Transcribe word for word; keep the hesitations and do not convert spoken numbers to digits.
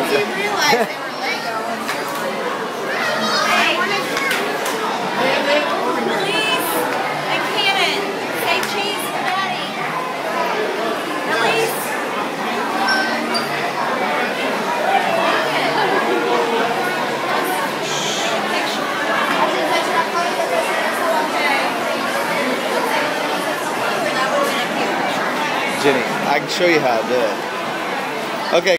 didn't realize they were Lego. Hey, Elise and Cannon, say cheese for Daddy. Elise. Jenny, I can show you how to do it. Okay.